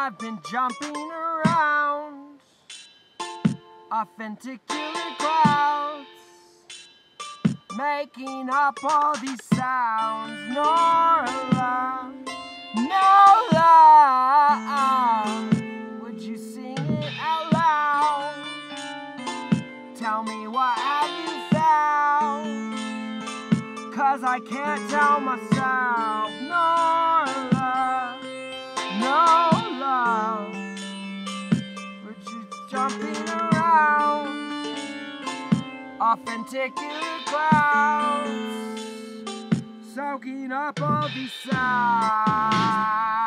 I've been jumping around authentic killer crowds, making up all these sounds. Norla, Norla, would you sing it out loud? Tell me, what have you found? 'Cause I can't tell myself. Norla, Norla, we're just jumping around authentic clouds, soaking up all these sounds.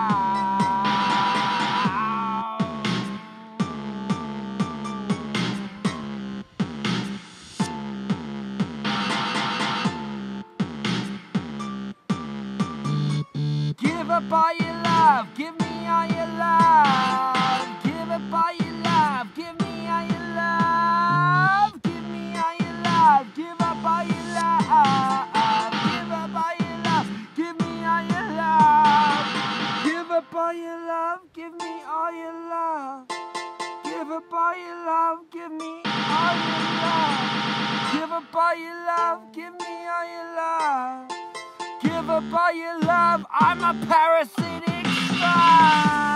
Give up all your love, give me all your love. Give up all your love, give me all your love. Give me all your love, give up all your love. Give up all your love, give me all your love. Give up all your love, give me all your love. Give up all your love, give me all your love. Give up all your love, give me all your love. Give up all your love, I'm a parasitic star.